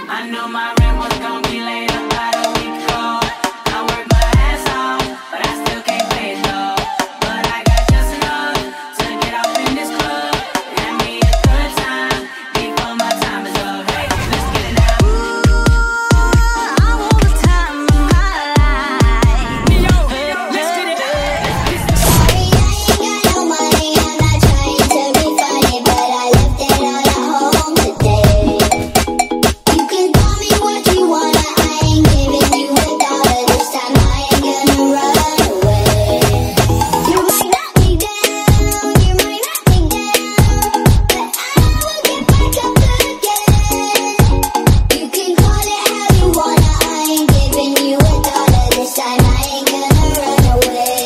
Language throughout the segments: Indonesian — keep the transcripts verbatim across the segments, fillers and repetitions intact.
I knew my rent was gonna be late about a week ago. I worked my ass off, but I still can't pay it though. But I got just enough to get off in this club. Have me a good time before my time is up. Hey, let's get it now. Ooh, I want the time of my life. Yo, yo, let's get it now. Sorry, I ain't got no money. I'm not trying to be funny, but I left it all at home today. You can call me what you wanna. I ain't giving you a dollar this time. I ain't gonna run away. You might knock me down, you might knock me down, but I will get back up again. You can call it how you wanna. I ain't giving you a dollar this time. I ain't gonna run away.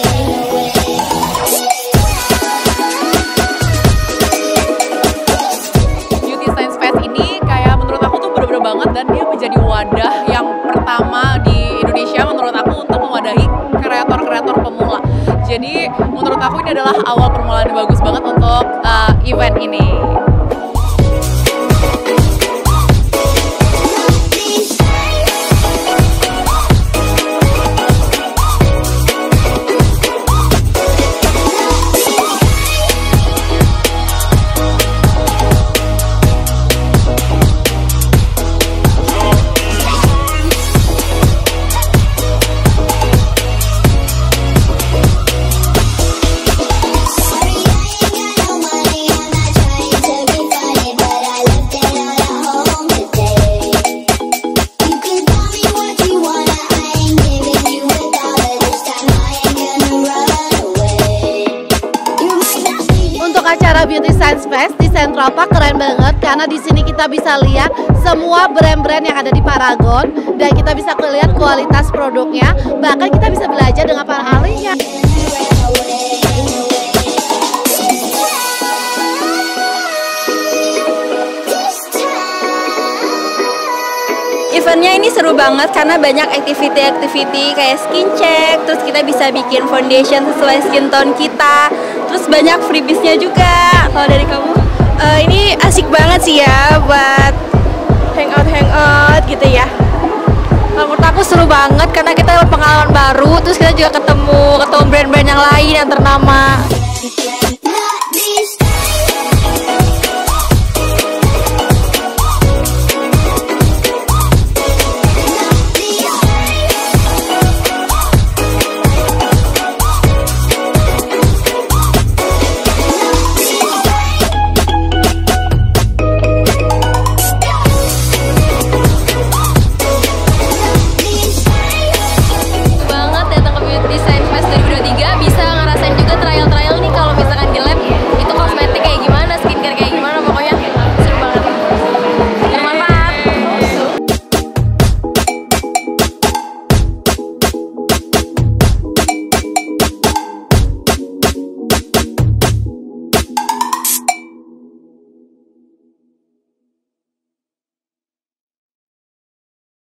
Beauty Science Fest ini kayak menurut aku tuh bener-bener banget, dan dia menjadi wadah yang pertama di Indonesia menurut aku untuk mewadahi kreator-kreator pemula. Jadi menurut aku ini adalah awal permulaan yang bagus banget untuk uh, event ini. Acara Beauty Science Fest di Central Park keren banget karena di sini kita bisa lihat semua brand-brand yang ada di Paragon dan kita bisa lihat kualitas produknya, bahkan kita bisa belajar dengan para ahlinya. Eventnya ini seru banget karena banyak activity-activity kayak skin check, terus kita bisa bikin foundation sesuai skin tone kita, terus banyak freebiesnya juga. Kalau dari kamu? Uh, ini asik banget sih ya buat hangout-hangout gitu ya. Menurut aku seru banget karena kita dapat pengalaman baru, terus kita juga ketemu ketemu brand-brand yang lain yang ternama.